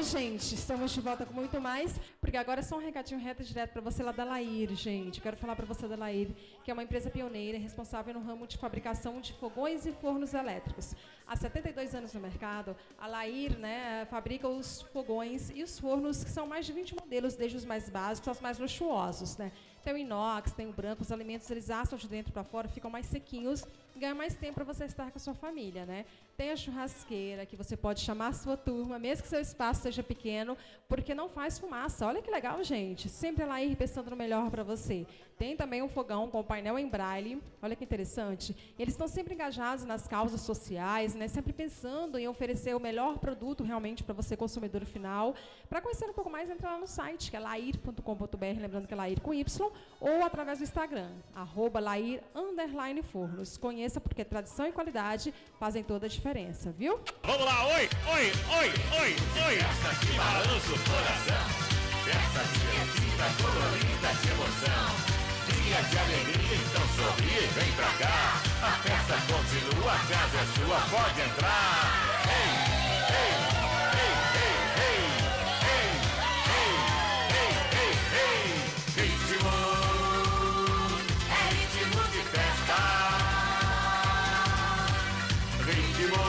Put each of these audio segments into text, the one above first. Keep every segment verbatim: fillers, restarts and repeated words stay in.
gente, estamos de volta com muito mais, porque agora é só um recadinho reto e direto para você lá da Lair, gente. Quero falar para você da Lair, que é uma empresa pioneira responsável no ramo de fabricação de fogões e fornos elétricos. Há setenta e dois anos no mercado, a Lair, né, fabrica os fogões e os fornos, que são mais de vinte modelos, desde os mais básicos aos mais luxuosos, né? Tem o inox, tem o branco, os alimentos eles assam de dentro para fora, ficam mais sequinhos, ganha mais tempo para você estar com a sua família, né? Tem a churrasqueira, que você pode chamar a sua turma, mesmo que seu espaço seja pequeno, porque não faz fumaça. Olha que legal, gente. Sempre a Lair pensando no melhor para você. Tem também um fogão com painel em braille. Olha que interessante. Eles estão sempre engajados nas causas sociais, né? Sempre pensando em oferecer o melhor produto realmente para você, consumidor final. Para conhecer um pouco mais, entra lá no site, que é lair ponto com ponto br, lembrando que é Lair com Y, ou através do Instagram, arroba Lair underline Fornos. Conheça, porque tradição e qualidade fazem toda a diferença, viu? Vamos lá, oi, oi, oi, oi, oi. Festa que balança o coração, festa divertida, colorida de emoção. Dia de alegria, então sorri e vem pra cá. A festa continua, a casa é sua, pode entrar. Ei, ei, ei, ei, ei, ei, ei, ei, ei, ei. Ritmo, é ritmo de festa. Ritmo,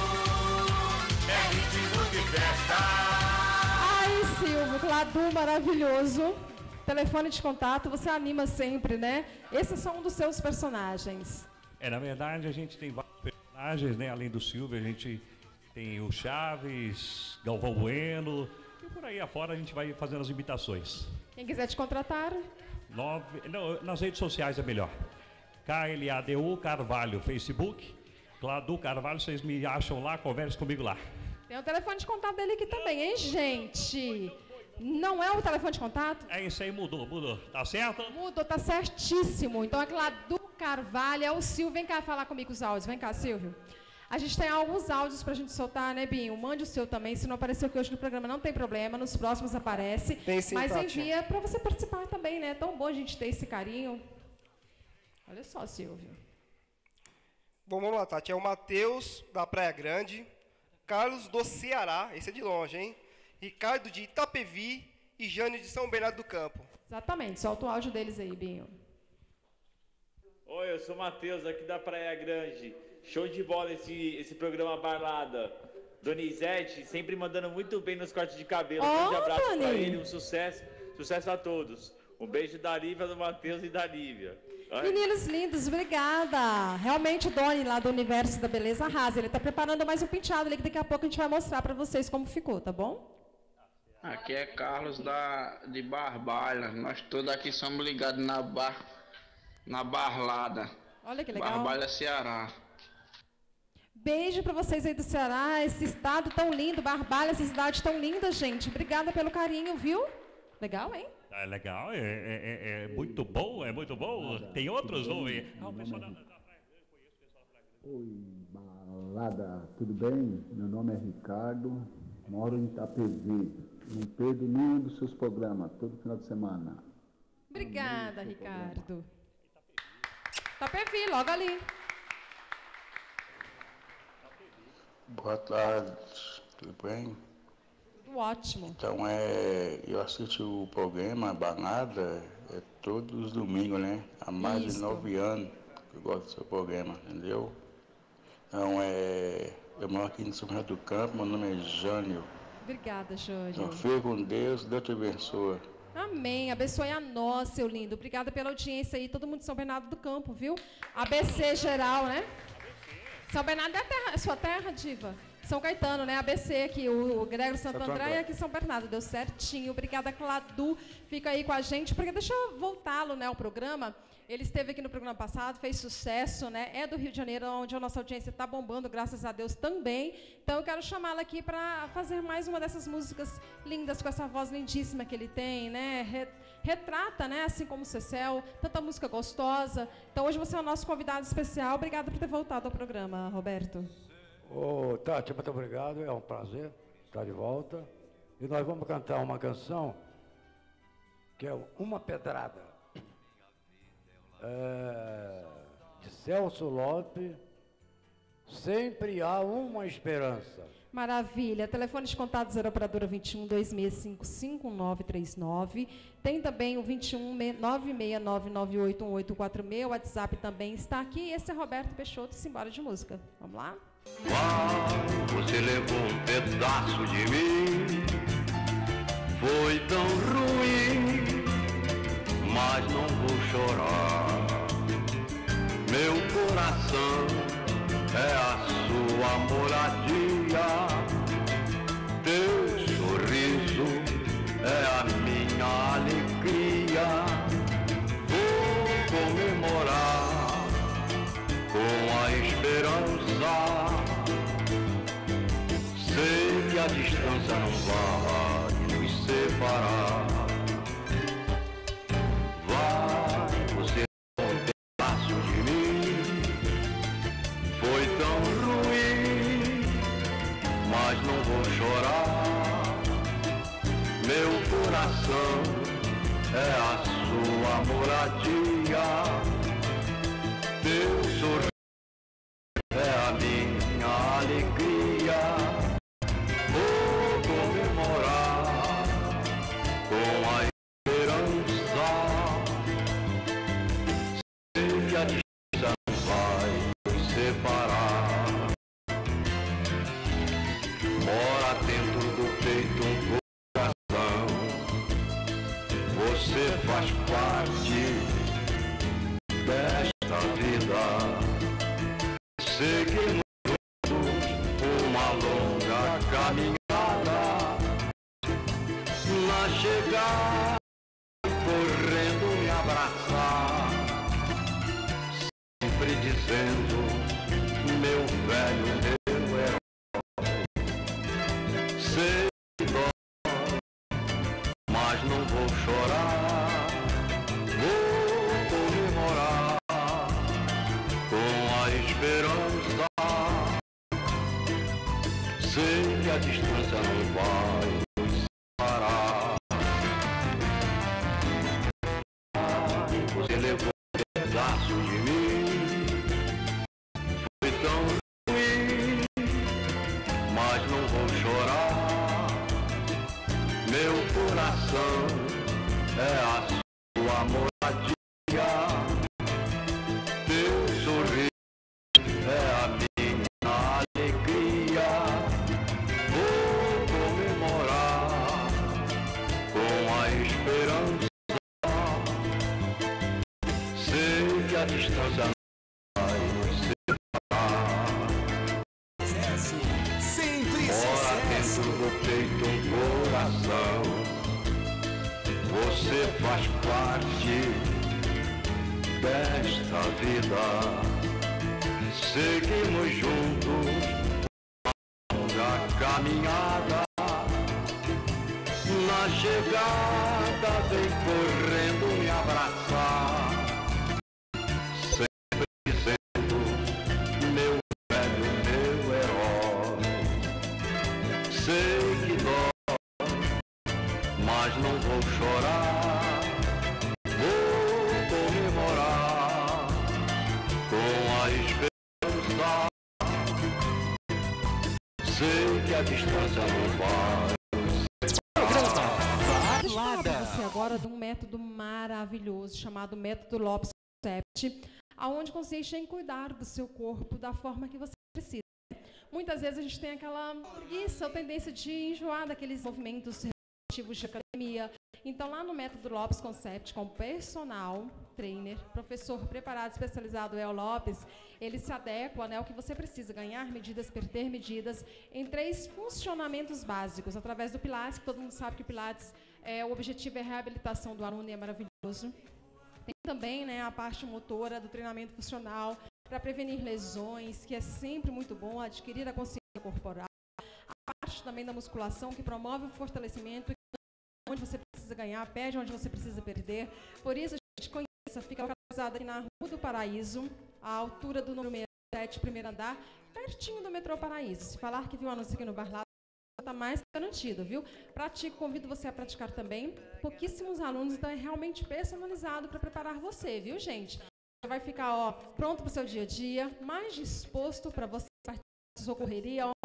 é ritmo de festa. Ai, Silvio, Cladu maravilhoso. Telefone de contato, você anima sempre, né? Esse é só um dos seus personagens. É, na verdade, a gente tem vários personagens, né? Além do Silvio, a gente tem o Chaves, Galvão Bueno, e por aí afora a gente vai fazendo as imitações. Quem quiser te contratar, Nove... Não, nas redes sociais é melhor. K L A D U Carvalho, Facebook. Cladu Carvalho, vocês me acham lá, conversem comigo lá. tem o telefone de contato dele aqui também, hein, gente? Não é o telefone de contato? É isso aí, mudou, mudou. Tá certo? Mudou, tá certíssimo. Então, é Cladu Carvalho, é o Silvio. Vem cá falar comigo os áudios. Vem cá, Silvio. A gente tem alguns áudios pra gente soltar, né, Binho? Mande o seu também. Se não apareceu aqui hoje no programa, não tem problema. Nos próximos aparece. Tem sim, Mas Tati. envia pra você participar também, né? É tão bom a gente ter esse carinho. Olha só, Silvio. Bom, vamos lá, Tati. É o Matheus, da Praia Grande. Carlos do Ceará, esse é de longe, hein? Ricardo de Itapevi e Jânio de São Bernardo do Campo. Exatamente. Solta o áudio deles aí, Binho. Oi, eu sou o Matheus, aqui da Praia Grande. Show de bola esse, esse programa Balada. Donizete, sempre mandando muito bem nos cortes de cabelo. Um Ó, grande abraço Doni. pra ele, um sucesso. Sucesso a todos. Um beijo da Lívia, do Matheus e da Lívia. Ai. Meninos lindos, obrigada. Realmente o Doni lá do Universo da Beleza arrasa. Ele tá preparando mais um penteado ali que daqui a pouco a gente vai mostrar pra vocês como ficou, tá bom? Aqui é Carlos da, de Barbalha. Nós todos aqui somos ligados na, bar, na Barlada. Olha que legal. Barbalha, Ceará. Beijo pra vocês aí do Ceará, esse estado tão lindo, Barbalha, essa cidade tão linda, gente. Obrigada pelo carinho, viu? Legal, hein? É legal, é, é, é- é muito bom, é muito bom. Tem outros, vamos ver. Ah, o pessoal da, da Praia Grande, conheço o pessoal da Praia Grande. Oi, balada, tudo bem? Meu nome é Ricardo, moro em Itapevi. Não perdo nenhum dos seus programas, todo final de semana. Obrigada, Ricardo. Itapevi, logo ali. Boa tarde, tudo bem? Tudo ótimo. Então, é, eu assisto o programa Balada é, todos os domingos, né? Há mais Isso. de nove anos que eu gosto do seu programa, entendeu? Então, é, eu moro aqui em São Bernardo do Campo, meu nome é Jânio. Obrigada, Jânio. Então, fique com Deus, Deus te abençoe. Amém. Abençoe a nós, seu lindo. Obrigada pela audiência aí, todo mundo de São Bernardo do Campo, viu? A B C geral, né? São Bernardo é a terra, é sua terra, diva? São Caetano, né? A B C aqui, o, o Grégrio Santo Santo André André. e aqui São Bernardo. Deu certinho. Obrigada, Cladu. Fica aí com a gente. Porque deixa eu voltá-lo, né, ao programa. Ele esteve aqui no programa passado, fez sucesso, né? É do Rio de Janeiro, onde a nossa audiência está bombando, graças a Deus também. Então eu quero chamá-lo aqui para fazer mais uma dessas músicas lindas, com essa voz lindíssima que ele tem, né? Re- Retrata, né? Assim como o Cecel, tanta música gostosa. Então hoje você é o nosso convidado especial. Obrigada por ter voltado ao programa, Roberto. Ô, Tati, muito obrigado, é um prazer estar de volta. E nós vamos cantar uma canção que é Uma Pedrada, é, de Celso Lopes, Sempre Há Uma Esperança. Maravilha. Telefone de contato zero operadora vinte e um, dois seis cinco cinco, nove três nove. Tem também o vinte e um, nove seis nove nove oito um oito quatro seis. O WhatsApp também está aqui. Esse é Roberto Peixoto, simbora de música. Vamos lá? Quando você levou um pedaço de mim, foi tão ruim, mas não vou chorar. Meu coração é a sua moradia, teu sorriso é a minha alegria. Vou comemorar com a esperança, sei que a distância não vai nos separar. Vai, você um pedaço de mim, foi tão ruim, mas não vou chorar. Meu coração é a sua moradia, teu sorriso é a minha alegria. Vou comemorar com a esperança, sei que a distância não vai nos separar. Mora dentro do peito um coração, você faz parte desta vida. Seguimos juntos uma longa caminhada, na chegada correndo me abraçar, sempre dizendo, meu velho, meu herói, sei que dói, mas não vou chorar. Vou comemorar com a esperança, sei que a distância não vai nos separar. Você levou um pedaço de mim, foi tão ruim, mas não vou chorar. Meu coração é a sua moradia, teu sorriso é a minha alegria. Vou comemorar com a esperança, sei que a distância não vai nos separar. Mora dentro do peito um coração, você faz parte desta vida. Seguimos juntos uma longa caminhada, na chegada vem correndo me abraçar, sempre dizendo, meu velho, meu herói, sei que dói, mas não vou chorar. Vou comemorar com a esperança, sei que a distância não vai. Deixa eu falar para você agora de um método maravilhoso chamado método Lopes Concept, aonde consiste em cuidar do seu corpo da forma que você precisa. Muitas vezes a gente tem aquela preguiça ou tendência de enjoar daqueles movimentos repetitivos de academia. Então, lá no método Lopes Concept, com personal trainer, professor preparado, especializado, El Lopes, ele se adequa, né, ao que você precisa, ganhar medidas, perder medidas, em três funcionamentos básicos, através do Pilates, que todo mundo sabe que o Pilates, é, o objetivo é a reabilitação do aluno e é maravilhoso. Tem também, né, a parte motora do treinamento funcional, para prevenir lesões, que é sempre muito bom, adquirir a consciência corporal. A parte também da musculação, que promove o fortalecimento, onde você precisa ganhar, perde onde você precisa perder. Por isso, a gente conheça, fica localizada aqui na Rua do Paraíso, à altura do número sessenta e sete, primeiro andar, pertinho do metrô Paraíso. Se falar que viu o anúncio aqui no Bar Lado, está mais garantido, viu? Pratique, convido você a praticar também. Pouquíssimos alunos, então é realmente personalizado para preparar você, viu, gente? Você vai ficar, ó, pronto para o seu dia a dia, mais disposto para você participar da sua correria,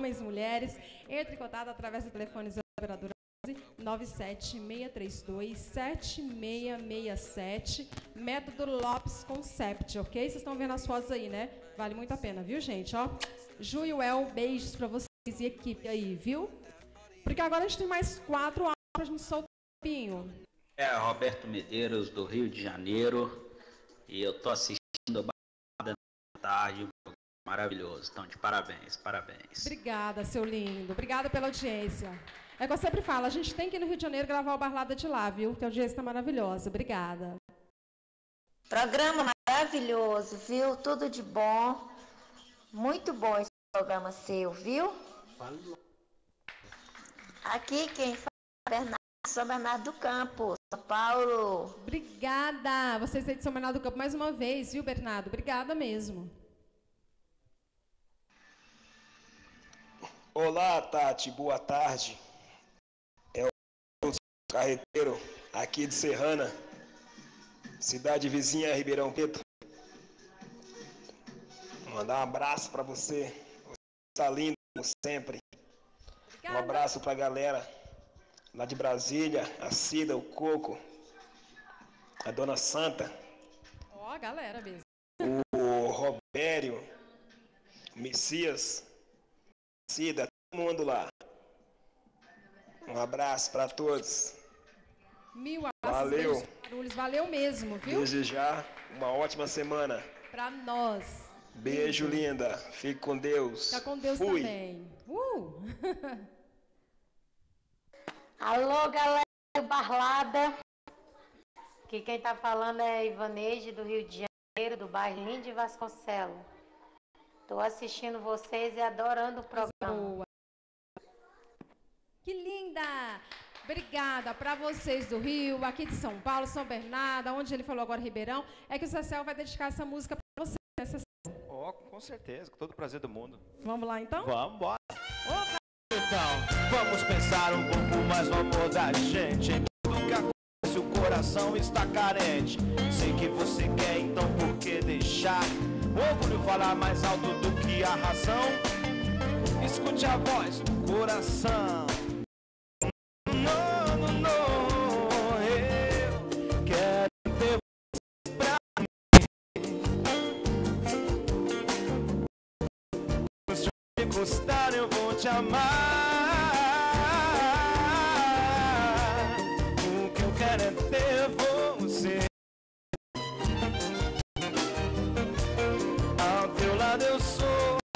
homens e mulheres. Entre em contato através do telefone da operadora nove sete seis três dois sete seis seis sete, Método Lopes Concept, ok? Vocês estão vendo as fotos aí, né? Vale muito a pena, viu, gente? Ó, Ju e El, beijos pra vocês e equipe aí, viu? Porque agora a gente tem mais quatro horas pra gente soltar o pinho. É, Roberto Medeiros, do Rio de Janeiro, e eu tô assistindo a Balada na Tarde, maravilhoso. Então, de parabéns, parabéns. Obrigada, seu lindo. Obrigada pela audiência. É que eu sempre falo, a gente tem que ir no Rio de Janeiro gravar o Barlada de lá, viu? Que a audiência está maravilhosa. Obrigada. Programa maravilhoso, viu? Tudo de bom. Muito bom esse programa seu, viu? Aqui quem fala é Bernardo, São Bernardo do Campo, São Paulo. Obrigada. Vocês aí de São Bernardo do Campo mais uma vez, viu, Bernardo? Obrigada mesmo. Olá, Tati. Boa tarde. É o carreteiro aqui de Serrana, cidade vizinha Ribeirão Preto. Mandar um abraço para você. Você está lindo como sempre. Um abraço para a galera lá de Brasília, a Cida, o Coco, a Dona Santa. Ó, a galera mesmo. O Robério, o Messias, Cida, todo mundo lá. Um abraço para todos. Mil abraços. Valeu. Barulhos. Valeu mesmo, viu? Desejar uma ótima semana. Para nós. Beijo, lindo. Linda. Fique com Deus. Fica com Deus Fui. também. Uh! Alô, galera do Barlada. Aqui quem tá falando é Ivaneide, do Rio de Janeiro, do bairro Lindo de Vasconcelos. Tô assistindo vocês e adorando o programa. Boa. Que linda! Obrigada para vocês do Rio, aqui de São Paulo, São Bernardo, onde ele falou agora Ribeirão. É que o Cecel vai dedicar essa música para você, né, Cecel? Oh, com certeza, com todo o prazer do mundo. Vamos lá, então? Vamos, bora. Opa! Então, vamos pensar um pouco mais no amor da gente. Em tudo que acontece, o coração está carente. Sei que você quer, então por que deixar o orgulho falar mais alto do que a razão? Escute a voz do coração. Não, não, não, eu quero ter você pra mim. Se eu encostar, eu vou te amar. O que eu quero é ter você. Ao teu lado eu sou.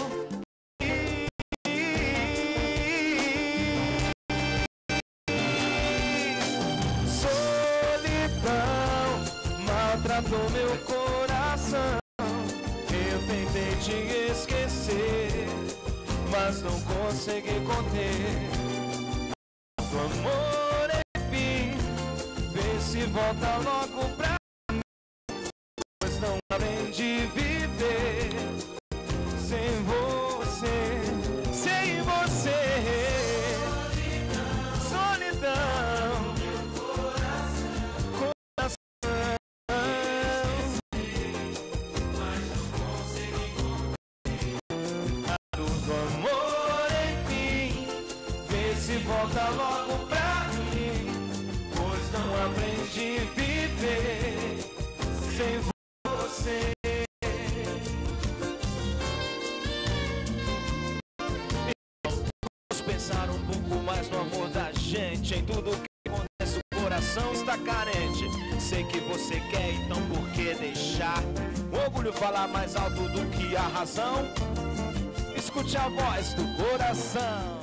Maltratou meu coração. Eu tentei te esquecer, mas não consegui conter. O amor é fim. Vê se volta logo pra mim, pois não aprendi a viver sem você, sem você. Solidão, volta logo pra mim, pois não aprendi a viver sem você. Vamos pensar um pouco mais no amor da gente. Em tudo que acontece o coração está carente. Sei que você quer, então por que deixar o orgulho falar mais alto do que a razão? Escute a voz do coração.